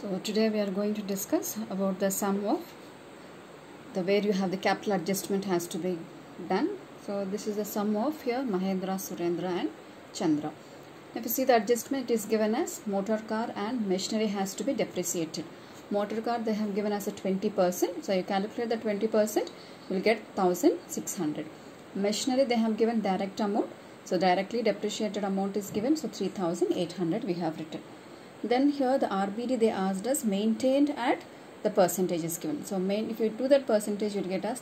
So today we are going to discuss about the sum of where you have the capital adjustment has to be done. So this is the sum of here Mahendra, Surendra and Chandra. If you see the adjustment is given as motor car and machinery has to be depreciated. Motor car they have given as a 20%. So you calculate the 20%, you will get 1600. Machinery they have given direct amount. So directly depreciated amount is given. So 3800 we have written. Then here the RBD they asked us maintained at the percentage is given. So if you do that percentage you will get as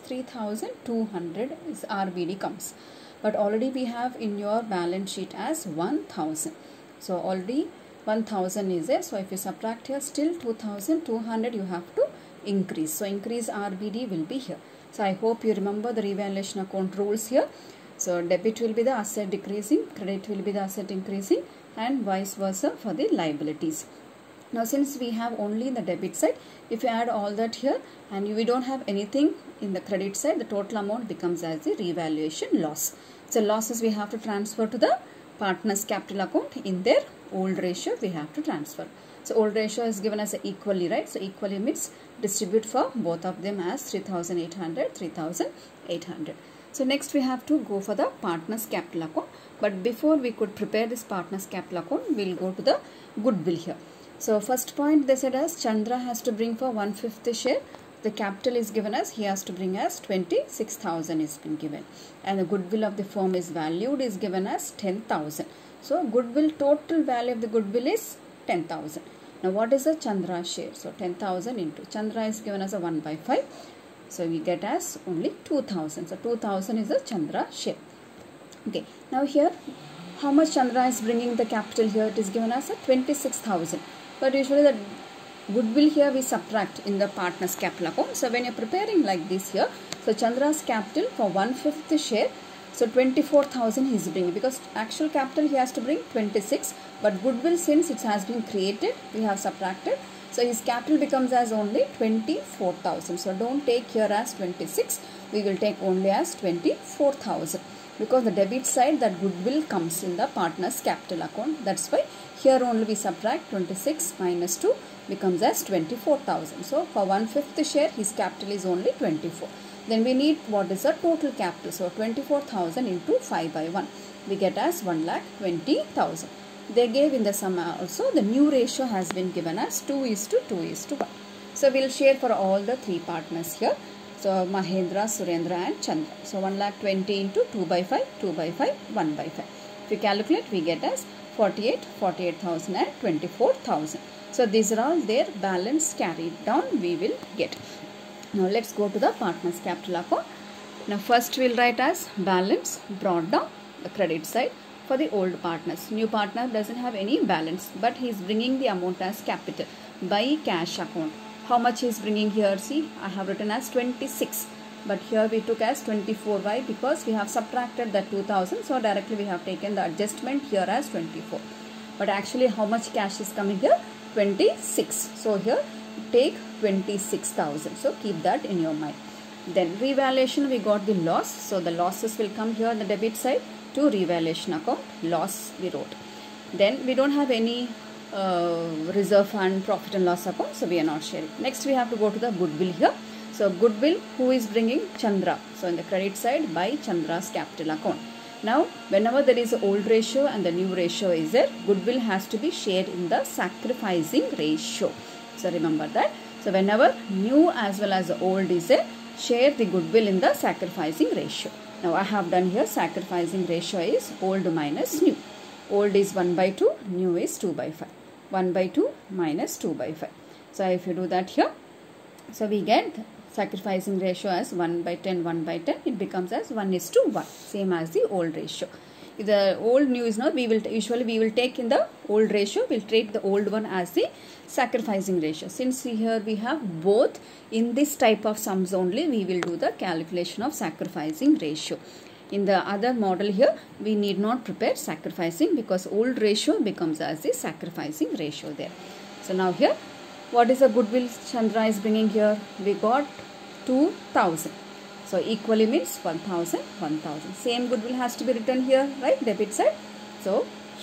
3200 is RBD comes. But already we have in your balance sheet as 1000. So already 1000 is there. So if you subtract here still 2200 you have to increase. So increase RBD will be here. So I hope you remember the revaluation account rules here. So debit will be the asset decreasing, credit will be the asset increasing, and vice versa for the liabilities. Now since we have only the debit side, if you add all that here and we don't have anything in the credit side, the total amount becomes as the revaluation loss. So losses we have to transfer to the partners capital account in their old ratio we have to transfer. So old ratio is given as equally, right? So equally means distribute for both of them as 3800, 3800. So next we have to go for the partners capital account. But before we could prepare this partners capital account, we will go to the goodwill here. So first point they said as Chandra has to bring for 1/5 share. The capital is given as he has to bring as 26,000 is been given. And the goodwill of the firm is valued is given as 10,000. So goodwill, total value of the goodwill is 10,000. Now what is the Chandra share? So 10,000 into Chandra is given as a 1/5. So we get as only 2,000. So 2,000 is the Chandra share. Okay. Now here how much Chandra is bringing the capital here? It is given as a 26,000. But usually the goodwill here we subtract in the partners capital account. So when you are preparing like this here, so Chandra's capital for 1/5 share, so 24,000 he is bringing, because actual capital he has to bring 26, but goodwill since it has been created we have subtracted. So his capital becomes as only 24,000. So don't take here as 26, we will take only as 24,000. Because the debit side that goodwill comes in the partners capital account. That's why here only we subtract 26 minus 2 becomes as 24,000. So for 1/5 share his capital is only 24. Then we need what is the total capital. So 24,000 into 5/1 we get as 1,20,000. They gave in the sum also the new ratio has been given as 2:2:1. So we will share for all the three partners here. So Mahendra, Surendra and Chandra. So 1,20,000 into 2/5, 2/5, 1/5. If you calculate we get as 48,000 and 24,000. So these are all their balance carried down we will get. Now let's go to the partners capital account. Now first we will write as balance brought down the credit side for the old partners. New partner doesn't have any balance, but he is bringing the amount as capital by cash account. How much he is bringing here? See, I have written as 26, but here we took as 24. Why? Because we have subtracted that 2,000. So directly we have taken the adjustment here as 24. But actually how much cash is coming here? 26. So here take 26,000. So keep that in your mind. Then revaluation we got the loss. So the losses will come here on the debit side to revaluation account. Loss we wrote. Then we don't have any reserve fund, profit and loss account, so we are not sharing. Next we have to go to the goodwill here. So goodwill who is bringing? Chandra. So in the credit side by Chandra's capital account. Now whenever there is an old ratio and the new ratio is there, goodwill has to be shared in the sacrificing ratio. So remember that. So whenever new as well as the old is there, share the goodwill in the sacrificing ratio. Now I have done here sacrificing ratio is old minus new. Old is 1/2, new is 2/5. 1/2 minus 2/5. So if you do that here, so we get sacrificing ratio as 1/10, 1/10. It becomes as 1:1, same as the old ratio. If the old new is not, we will take in the old ratio, we'll take the old one as the sacrificing ratio. Since here we have both in this type of sums only, we will do the calculation of sacrificing ratio. In the other model here, we need not prepare sacrificing because old ratio becomes as the sacrificing ratio there. So now here, what is the goodwill Chandra is bringing here? We got 2,000. So equally means 1,000, 1,000. Same goodwill has to be written here, right? Debit side. So here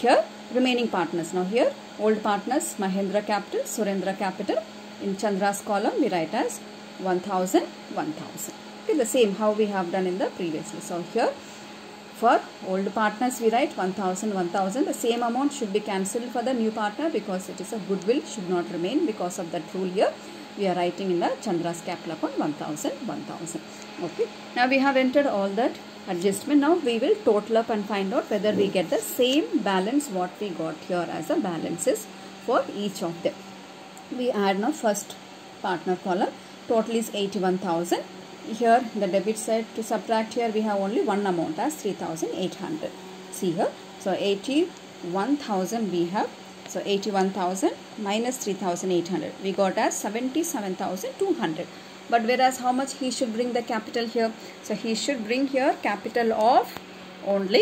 remaining partners. Now here old partners Mahendra Capital, Surendra Capital. In Chandra's column we write as 1000, 1000. Okay, the same how we have done in the previously. So here for old partners we write 1000, 1000. The same amount should be cancelled for the new partner because it is a goodwill, should not remain. Because of that rule here we are writing in the Chandra's capital account 1000, 1000. Okay, now we have entered all that adjustment. Now we will total up and find out whether we get the same balance what we got here as a balances for each of them. We add now first partner column. Total is 81,000. Here the debit side to subtract, here we have only one amount as 3,800. See here, so 81,000 we have. So 81,000 minus 3,800 we got as 77,200. But whereas how much he should bring the capital here? So he should bring here capital of only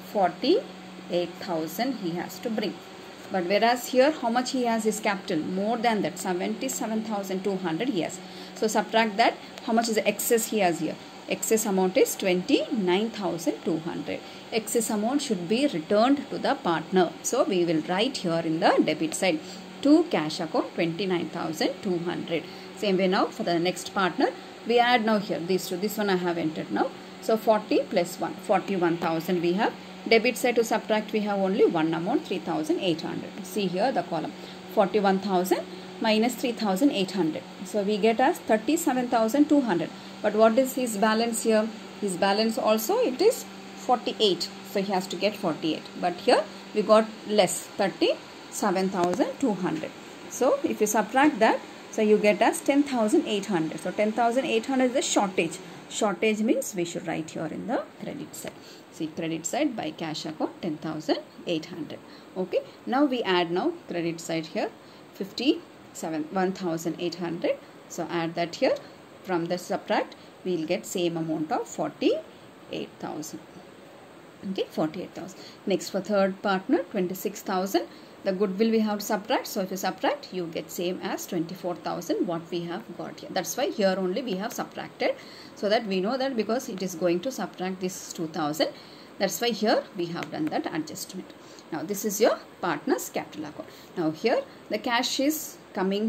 48,000 he has to bring. But whereas here how much he has his capital? More than that, 77,200 he has. So subtract that, how much is the excess he has here? Excess amount is 29,200. Excess amount should be returned to the partner. So we will write here in the debit side to cash account 29,200. Same way now for the next partner we add now here these two. This one I have entered now. So 40 plus 1, 41,000 we have. Debit side to subtract we have only one amount, 3,800. See here the column 41,000 minus 3,800. So we get as 37,200. But what is his balance here? His balance also it is 48. So he has to get 48. But here we got less, 37,200. So if you subtract that, so you get as 10,800. So 10,800 is the shortage. Shortage means we should write here in the credit side. See, credit side by cash account 10,800. Okay. Now we add now credit side here 1,800. So add that here. From the subtract we will get same amount of 48,000. Okay, 48,000. Next for third partner 26,000. The goodwill we have to subtract. So if you subtract, you get same as 24,000 what we have got here. That's why here only we have subtracted, so that we know that because it is going to subtract this 2,000. That's why here we have done that adjustment. Now this is your partner's capital account. Now here the cash is coming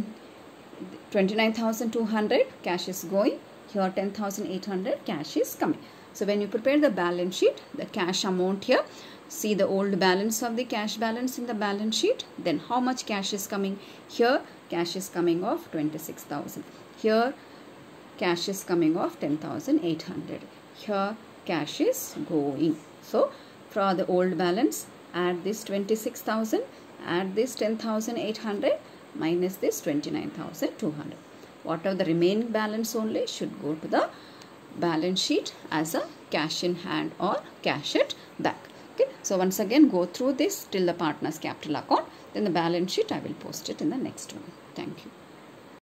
29,200. Cash is going. Here 10,800 cash is coming. So when you prepare the balance sheet, the cash amount here, see the old balance of the cash balance in the balance sheet. Then how much cash is coming? Here cash is coming of 26,000. Here cash is coming of 10,800. Here cash is going. So for the old balance, add this 26,000, add this 10,800 minus this 29,200. Whatever the remaining balance only should go to the balance sheet as a cash in hand or cash at back. Okay, so once again go through this till the partner's capital account, then the balance sheet I will post it in the next one. Thank you.